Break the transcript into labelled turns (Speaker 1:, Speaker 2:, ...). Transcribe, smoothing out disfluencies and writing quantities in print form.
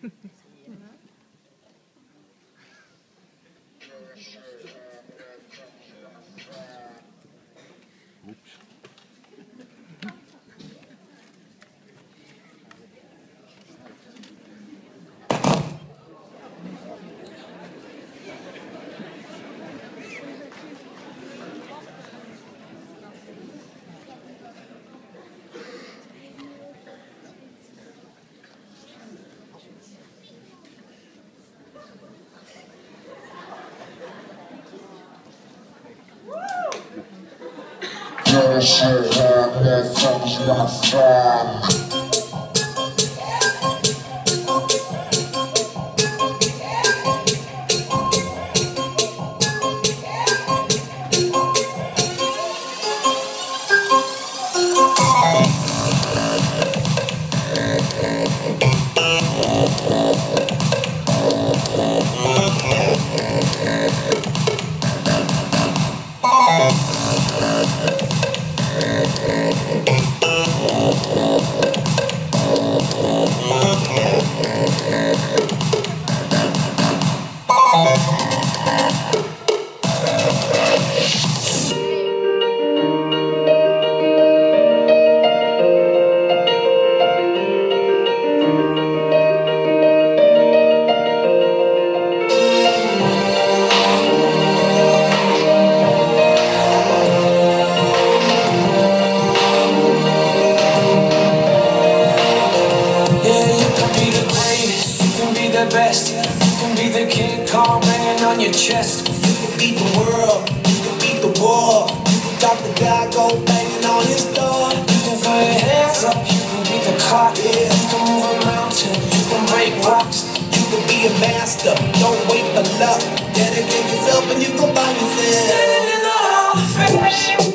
Speaker 1: Best. You can be the King Kong banging on your chest. You can beat the world, you can beat the war. You can talk the guy, go banging on his door. You can throw your hands up, you can beat the clock. Yeah. You can move a mountain, you can break rocks. You can be a master, don't wait for luck. Dedicate yourself and you can find yourself standing in the Hall of Fame.